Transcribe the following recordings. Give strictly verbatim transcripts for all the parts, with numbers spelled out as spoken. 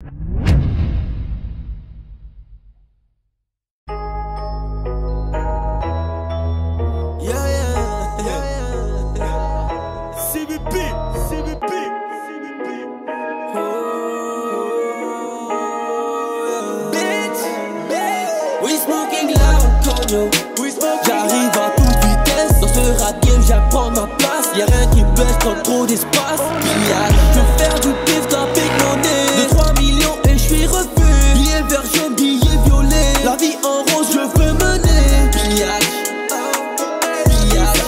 J'arrive à toute vitesse. Dans ce rap game j'apprends ma place. Y'a rien qui me baisse, prends trop d'espace. Pillage, je veux faire du pif, ta pique monnaie. De trois millions et je suis refait. Billet vert jaune, billet violet. La vie en rose, je veux mener. Pillage, pillage,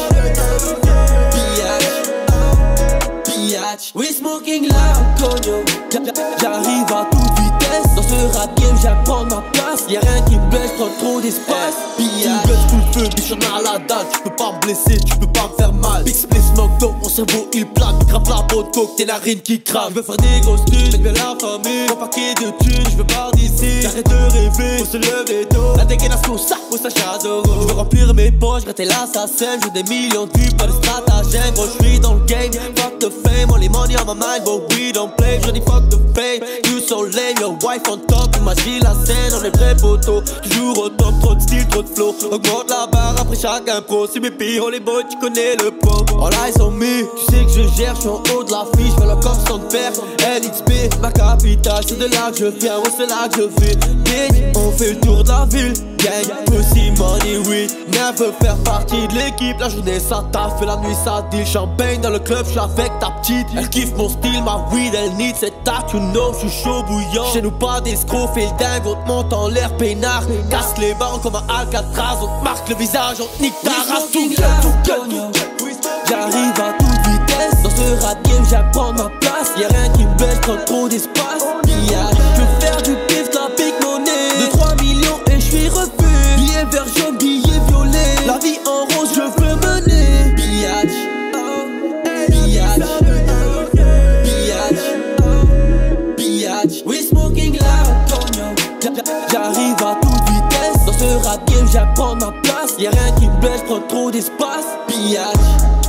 pillage, pillage. We smoking loud, cogno. J'arrive à toute vitesse. Dans ce rap game j'apprends ma place. Y'a rien qui me baisse, prends trop d'espace. Pillage, tout le feu, bichon à la dalle. Tu peux pas me blesser, tu peux pas me faire mal. Big split smoke donc mon cerveau il plane. Grave la bonne coke, tes narines qui crament. Je veux faire des grosses thunes, mec bien la famille. Mon paquet de thunes, je veux pas d'ici. J'arrête de rêver, faut se lever tôt. La dégaination, ça, faut sa chadoro. Je veux remplir mes poches, gratter l'assassin. Je veux des millions de vues, pas de stratagème. Gros, je suis dans le game, fuck the fame. Only money on my mind, but we don't play. Je dis fuck the fame, you so lame. Your wife on top, imagine la scène. On est vrais poteaux, toujours au top. Trop de style, trop de flow. Augmente la barre après chaque impro. Si mes pires, on les boys, tu connais le pot. All eyes on me, tu sais que je gère, je suis en haut de la fiche. Fais le corps sans père, L X P, ma capitale. C'est de là que je viens, ouais c'est là que je vis. Bitch, on fait le tour de la ville. Gang, pussy, money, oui. Never faire partie de l'équipe. La journée ça taffe et la nuit ça deal. Champagne dans le club, je suis avec ta petite. Elle kiffe mon style, ma weed, elle need cette tac. You know, je suis chaud bouillant. Chez nous pas d'escrocs, fais le dingue. On te monte en l'air peinard. Casse les barres comme un Alcatraz. On te marque le visage, on te nique ta race. Tout gueule, tout gueule. J'arrive à toute vitesse. Dans ce rap game, j'apprends ma place. Y'a rien qui me baisse, prends trop d'espace. Pillage, je veux faire du pif, la pique monnaie. De trois millions et je suis refait. Billet vert jaune, billet violet. La vie en rose, je veux mener. Pillage, pillage, pillage, pillage. We smoking loud, cogno. J'arrive à toute vitesse. Dans ce rap game, j'apprends ma place. Y'a rien qui me baisse, prends trop d'espace. Pillage.